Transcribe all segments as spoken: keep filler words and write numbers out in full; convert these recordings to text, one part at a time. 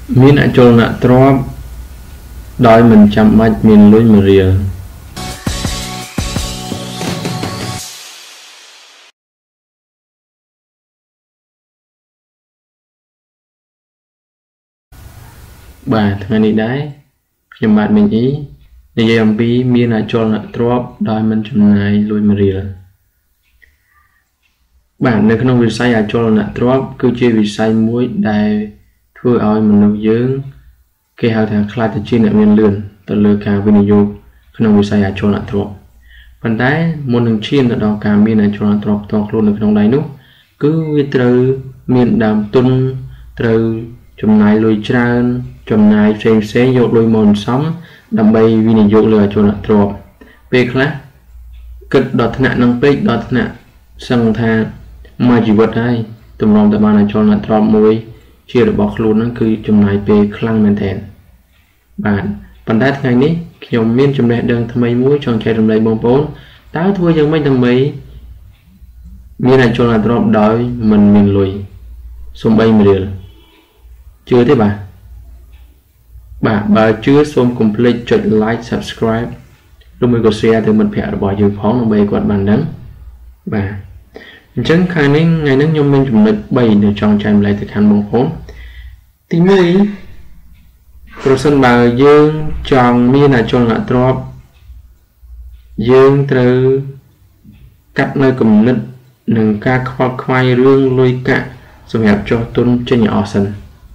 មានអចលនទ្រព្យដោយមិនចាំបាច់មានលុយមួយរៀលបាទថ្ងៃនេះដែរខ្ញុំបាទមីងអ៊ីនិយាយអំពីមានអចលនទ្រព្យដោយមិនចំណាយលុយមួយរៀលបាទនៅក្នុងវិស័យអចលនទ្រព្យគឺជាវិស័យមួយដែលធ្វើឲ្យមនុស្សយើងគេហៅថាខ្លាចទៅជាអ្នកមានលឿនទៅលើការវិនិយោគក្នុងវិស័យអចលនទ្រព្យប៉ុន្តែមុននឹងឈានទៅដល់ការមានអចលនទ្រព្យផ្ទាល់ខ្លួននៅក្នុងដៃនោះគឺវាត្រូវមានដើមទុនត្រូវចំណាយលុយច្រើនចំណាយផ្សេងផ្សេងយកលុយមកសន្សំដើម្បីវិនិយោគលើអចលនទ្រព្យពេលខ្លះគិតដល់ថ្នាក់នឹងពេកដល់ថ្នាក់សឹងថាមួយជីវិតហើយតម្រុំតែបានអចលនទ្រព្យមួយជារបស់ខ្លួនហ្នឹងគឺចំណាយពេលខ្លាំងមែនទែនបាទប៉ុន្តែថ្ងៃនេះខ្ញុំមានចំណេះដឹងថ្មីមួយចង់ចែករំលែកបងប្អូនតើធ្វើយ៉ាងម៉េចដើម្បីមានអចលនទ្រព្យដោយមិនមានលុយសូម្បីមួយរៀលជឿទេបាទបាទបើជឿសូមកុំភ្លេចចុច like subscribe ឬមួយក៏ share ទៅមិត្តភ័ក្តិរបស់យើងផងដើម្បីគាត់បានដឹងបាទអញ្ចឹងខាងនេះថ្ងៃនេះខ្ញុំមានចំណុច3ដែលចង់ចែករំលែកទៅកាន់បងប្អូនទីមួយប្រសិនបើយើងចង់មានអចលនទ្រព្យយើងត្រូវកាត់នៅគំនិតនឹងការខ្វល់ខ្វាយរឿងលុយកាក់សម្រាប់ចុះទុនចេញអស់សិន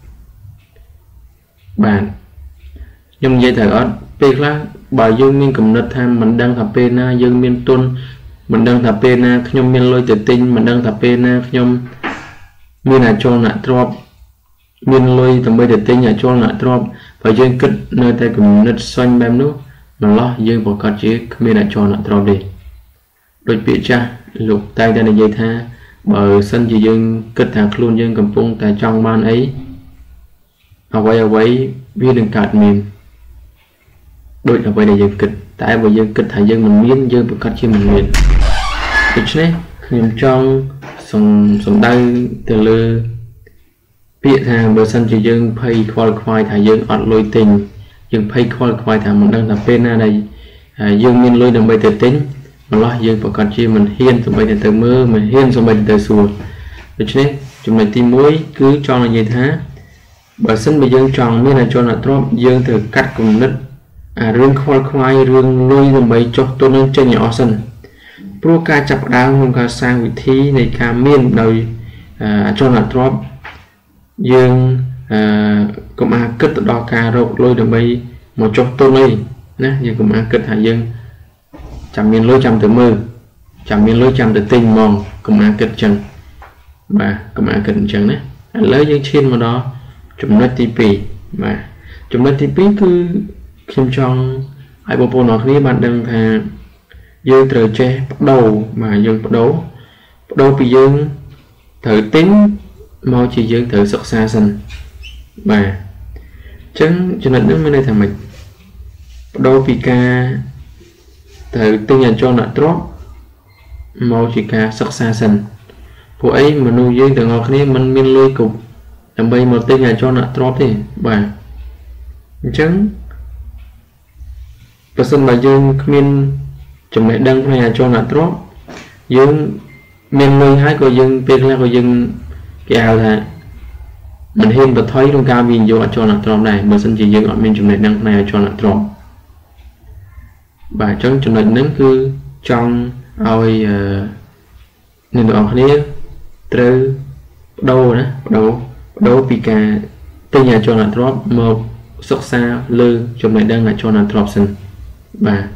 បាទខ្ញុំនិយាយទៅអត់ពេលខ្លះបើយើងមានគំនិតថាមិនដឹងថាពេលណាយើងមានទុនមិនដឹងថាពេលណាខ្ញុំមានលុយទៅទិញមិនដឹងថាពេលណាខ្ញុំមានអចលនទ្រព្យមានលុយដើម្បីទៅទិញអចលនទ្រព្យបើយើងគិតនៅតែគំនិតសុញបែបនោះម្ល៉េះយើងប្រកាសជាគ្មានអចលនទ្រព្យទេដូចពាក្យចាស់លោកតែតែនិយាយថាបើសិនជាយើងគិតថាខ្លួនយើងកំពុងតែចង់បានអីអ្វីអ្វីវានឹងកើតមានដូចអ្វីដែលយើងគិតតែបើយើងគិតថាយើងមិនមានយើងប្រកាសជាមិនមានដូច្នេះខ្ញុំចង់សំសំដៅទៅលើពាក្យថាបើសិនជាយើងភ័យខ្វល់ខ្វាយថាយើងអត់លុយទិញយើងភ័យខ្វល់ខ្វាយថាមិនដឹងថាពេលណាដែលយើងមានលុយដើម្បីទៅទិញម្ល៉េះយើងប្រកាសជាមិនហ៊ានសូម្បីតែទៅមើលមិនហ៊ានសូម្បីតែទៅសួរដូច្នេះចំណុចទីមួយគឺចង់និយាយថាបើសិនបើយើងចង់មានអចលនទ្រព្យយើងត្រូវកាត់គំនិតអារឿងខ្វល់ខ្វាយរឿងលុយដើម្បីចុះទុននឹងចេញឲ្យអស់សិនព្រោះការចាប់ផ្ដើមក្នុងការសាងវិធីនៃការមានដោយអចលនទ្រព្យយើងអឺកុំអាគិតទៅដល់ការរកលុយដើម្បីមកចុះទុនអីណាយើងកុំអាគិតថាយើងចាំមានលុយចាំទៅមើលចាំមានលុយចាំទៅទិញហ្មងកុំអាគិតអញ្ចឹងបាទកុំអាគិតអញ្ចឹងណាឥឡូវយើងឈានមកដល់ចំណុចទីពីរបាទចំណុចទីពីរគឺខ្ញុំចង់ឲ្យបងប្អូនអរគ្នាបានដឹងថាយើងត្រូវចេះបដូរបាទយើងបដូរបដូរពីយើងត្រូវទិញមកជាយើងត្រូវសិក្សាសិនបាទអញ្ចឹងចំណុចនេះមានន័យថាម៉េចបដូរពីការត្រូវទិញអចលនទ្រព្យមកជាការសិក្សាសិនពួកអីមនុស្សយើងទាំងអស់គ្នាមិនមានលុយគ្រប់ដើម្បីមកទិញអចលនទ្រព្យទេបាទអញ្ចឹងបើសិនបើយើងគ្មានចំណេះដឹងផ្នែកអចលនទ្រព្យយើងមានលុយហើយក៏យើងពេលខ្លះក៏យើងគេហៅថាមិនហ៊ានបន្ថយក្នុងការវិនិយោគអចលនទ្រព្យដែរបើសិនជាយើងអត់មានចំណេះដឹងផ្នែកអចលនទ្រព្យបាទអញ្ចឹងចំណុចហ្នឹងគឺចង់ឲ្យអ្នកទាំងអស់គ្នាត្រូវបដូរណាបដូរបដូរពីការទិញអចលនទ្រព្យមកសិក្សាលើចំណេះដឹងអចលនទ្រព្យសិនបាទ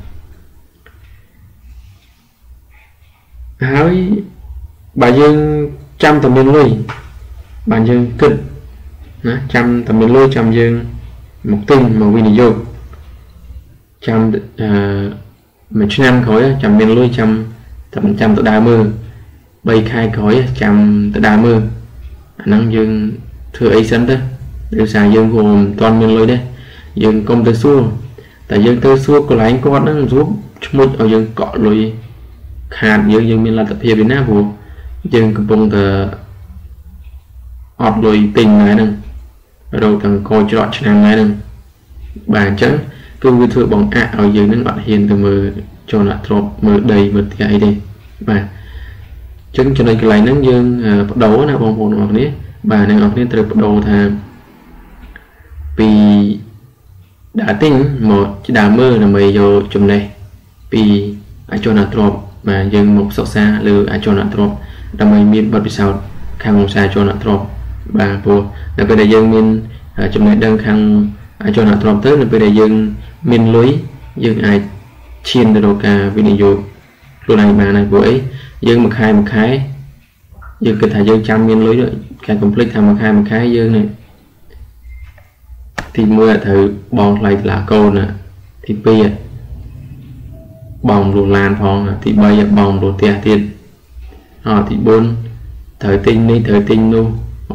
ហើយបើយើងចាំតែមានលុយបាទយើងគិតណាចាំតែមានលុយចាំយើងមកទិញមកវិនិយោគចាំអឺមួយឆ្នាំក្រោយចាំមានលុយចាំតែចាំទៅដើរមើលបីខែក្រោយចាំទៅដើរមើលអាហ្នឹងយើងធ្វើអីសិនទៅដោយសារយើងក៏មិនទាន់មានលុយដែរយើងកុំទៅសួរតែយើងទៅសួរកន្លែងគាត់ហ្នឹងស្រួលឈ្មោះឲ្យយើងកក់លុយខាតយើងយើងមានលទ្ធភាពឯណាព្រោះយើងកំពុងតែអត់លុយទិញហ្នឹងរកទាំងកោច្រកឆ្នាំណាហ្នឹងបាទអញ្ចឹងគឺវាធ្វើបងអាក់ឲ្យយើងនឹងអត់ហ៊ានទៅមើលចូលអ្នកទ្របមើលដីមើលផ្ទះអីទេបាទអញ្ចឹងចំណុចកន្លែងហ្នឹងយើងបដូរណាបងប្អូនទាំងអស់គ្នាបាទអ្នកនរគ្នាត្រូវបដូរថាពីដើរទិញមកដើរមើលដើម្បីយកចំណេះពីអាចចូលអ្នកទ្របបាទយើងមកសិក្សាលើអាចចូលអ្នកទ្របដើម្បីមានបទពិសោធន៍ខាងវិស័យចូលអ្នកទ្របបាទព្រោះនៅពេលដែលយើងមានចំណេះដឹងខាងអាចចូលអ្នកទ្របទៅនៅពេលដែលយើងមានលុយយើងអាចឈានទៅរកការវិនិយោគខ្លួនឯងបានហើយព្រោះអីយើងមួយខែមួយខែយើងគិតថាយើងចាំមានលុយខែកុំភ្លេចថាមួយខែមួយខែយើងនេះទីមួយត្រូវបងថ្លៃតឡាកូនណាទីពីរបងលូឡានផងទីបីបងលូផ្ទះទៀតអទីបួនត្រូវទិញនេះត្រូវទិញនោះអូ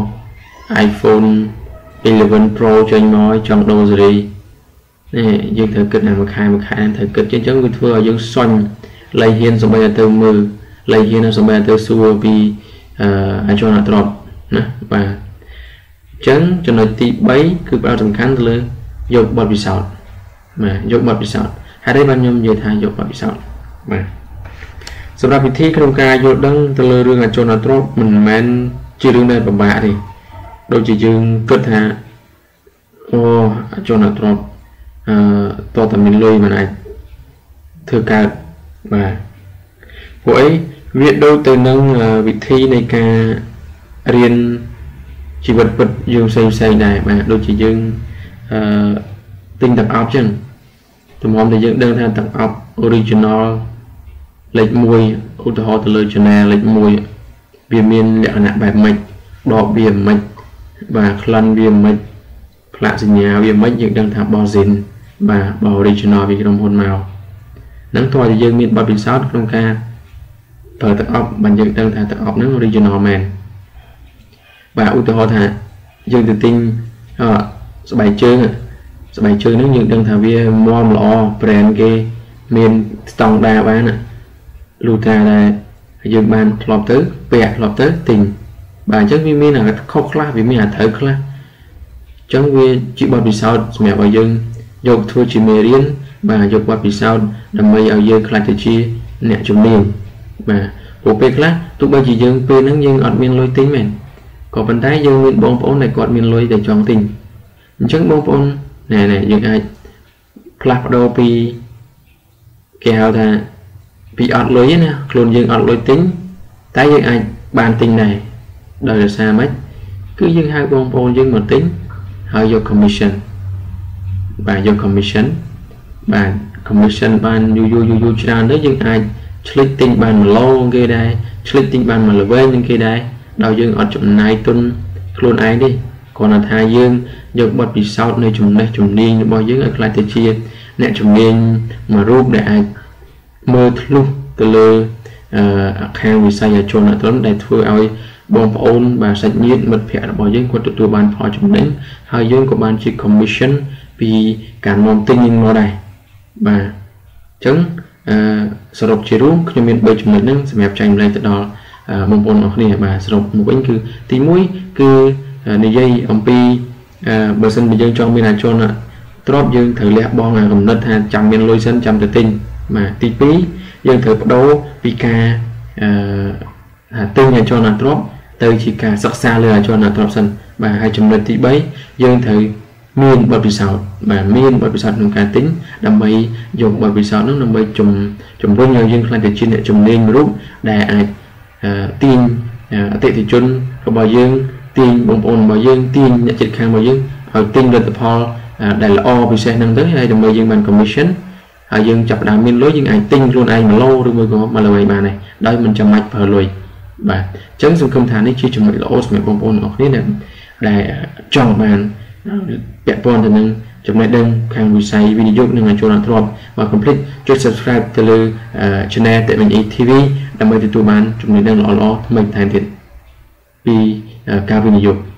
iPhone អ៊ីលេវិន Pro ចេញមកចង់ដូរស៊េរីនេះយើងត្រូវគិតថាមួយខែមួយខែត្រូវគិតអញ្ចឹងវាធ្វើឲ្យយើងសុញលៃហ៊ានសម្បីតែទៅមើលលៃហ៊ានសម្បីតែទៅសួរពីអឺអាចចូលអ្នកទ្របណាបាទអញ្ចឹងចំណុចទីបីគឺផ្ដោតសំខាន់ទៅលើយកបទពិសោធន៍បាទយកបទពិសោធន៍ហើយបានខ្ញុំនិយាយថាយកបទពិសោធន៍បាទសម្រាប់វិធីក្នុងការយល់ដឹងទៅលើរឿងអាចចូលអ្នកទ្របមិនមែនជារឿងដែលពិបាកទេដូចជាយើងគិតថាអូអាចចូលអ្នកទ្របអឺតើតើមានលុយមិនអាចធ្វើកើតបាទព្រោះអីវាដូចទៅនឹងវិធីនៃការរៀនជីវិតពិតយើងផ្សេងផ្សេងដែរបាទដូចជាយើងអឺទិញទឹកអប់ចឹងទំហំដែលយើងដឹងថាទឹកអប់ original លេខមួយឧទាហរណ៍ទៅលើ channel លេខមួយវាមានលក្ខណៈបែបម៉េចដកវាម៉េចបាទក្លិនវាម៉េចផ្លាកសញ្ញាវាម៉េចយើងដឹងថាបោះស៊ីនបាទបោះ original វាក្រុមហ៊ុនមកនឹងតើយើងមានបទពិសោធន៍ក្នុងការប្រើទឹកអប់បានយើងដឹងថាទឹកអប់ហ្នឹង original man បាទឧទាហរណ៍ថាយើងទៅទិញអស្បែកជើងស្បែកជើងហ្នឹងយើងដឹងថាវាមាំល្អ brand គេមានស្តង់ដារបានលូតាដែលយើងបានធ្លាប់ទៅពាក់ធ្លាប់ទៅទិញបាទអញ្ចឹងវាមានអាខុសខ្លះវាមានអាត្រូវខ្លះអញ្ចឹងវាជាបទពិសោធន៍សម្រាប់ឲ្យយើងយកធ្វើជាមេរៀនបាទយកបទពិសោធន៍ដើម្បីឲ្យយើងខ្លាចទៅជាអ្នកជំនាញបាទព្រោះពេលខ្លះទោះបីជាយើងពេលហ្នឹងយើងអត់មានលុយទិញមែនក៏ប៉ុន្តែយើងមានបងប្អូនដែលគាត់មានលុយតែចង់ទិញអញ្ចឹងបងប្អូនណែណែយើងអាចផ្លាស់ប្ដូរពីគេហៅថាពីអត់លុយណាខ្លួនយើងអត់លុយទិញតែយើងអាចបានទិញដែរដោយសារម៉េចគឺយើងហៅបងប្អូនយើងមកទិញហើយយក commission បាទយក commission បាទ commission បានយូរយូរយូរច្រើនទៅយើងអាចឆ្លិចទិញបានមួយឡូគេដែរឆ្លិចទិញបានមួយល្វែងនឹងគេដែរដោយយើងអត់ចំណាយទុនខ្លួនឯងទេគ្រាន់តែថាយើងយកបទពិសោធន៍នៃចំណេះជំនាញរបស់យើងឲ្យខ្លាចទៅជាអ្នកជំនាញមួយរូបដែលអាចមើលធ្លុះទៅលើអខាងវិស័យអចលនទ្រព្យដែលធ្វើឲ្យបងប្អូនបាទសាច់ញាតិមិត្តភ័ក្តិរបស់យើងគាត់ទទួលបានផលចំណេញហើយយើងក៏បានជា commission ពីការនាំទិញនឹងមកដែរបាទអញ្ចឹងអឺសរុបជារួមខ្ញុំមានបីចំណុចហ្នឹងសម្រាប់ចែកម្លែកទៅដល់បងប្អូនអរគ្នាបាទសរុបមកវិញគឺទីមួយគឺនិយាយអំពីបើសិនជាយើងចង់មានអចលនទ្រព្យយើងត្រូវលះបង់កំណត់ថាចាំមានលុយសិនចាំទៅទិញបាទទីពីរយើងត្រូវបដូរពីការអឺទិញអចលនទ្រព្យទៅជាការសិក្សាលើអចលនទ្រព្យសិនបាទហើយចំណុចទីបីយើងត្រូវមានបទពិសោធន៍បាទមានបទពិសោធន៍ក្នុងការទិញដើម្បីយកបទពិសោធន៍នោះដើម្បីជំជំរុញឲ្យយើងខ្លាចទៅជាអ្នកជំនាញមួយរូបដែលអាចទាញអតិថិជនរបស់យើងទាញបងប្អូនរបស់យើងទាញអ្នកជិតខាងរបស់យើងឲ្យទិញផលិតផលដែលល្អពិសេសហ្នឹងទៅហើយដើម្បីយើងបាន commission ហើយយើងចាប់ផ្ដើមមានលុយយើងអាចទិញខ្លួនឯងមួយឡូឬមួយក៏មួយល្បីបានដែរដោយមិនចាំបាច់ប្រើលុយបាទអញ្ចឹងសង្ឃឹមថានេះជាចំណុចល្អសម្រាប់បងប្អូនទាំងអស់គ្នាដែលចង់បានពាក់ព័ន្ធទៅនឹងចំណេះដឹងខាងវិស័យវិនិយោគនិងអចលនទ្រព្យបាទកុំភ្លេចចុច subscribe ទៅលើ channel តេមិញ ទី វី ដើម្បីទទួលបានចំណេះដឹងល្អៗថ្មីថែមទៀតពីការវិនិយោគ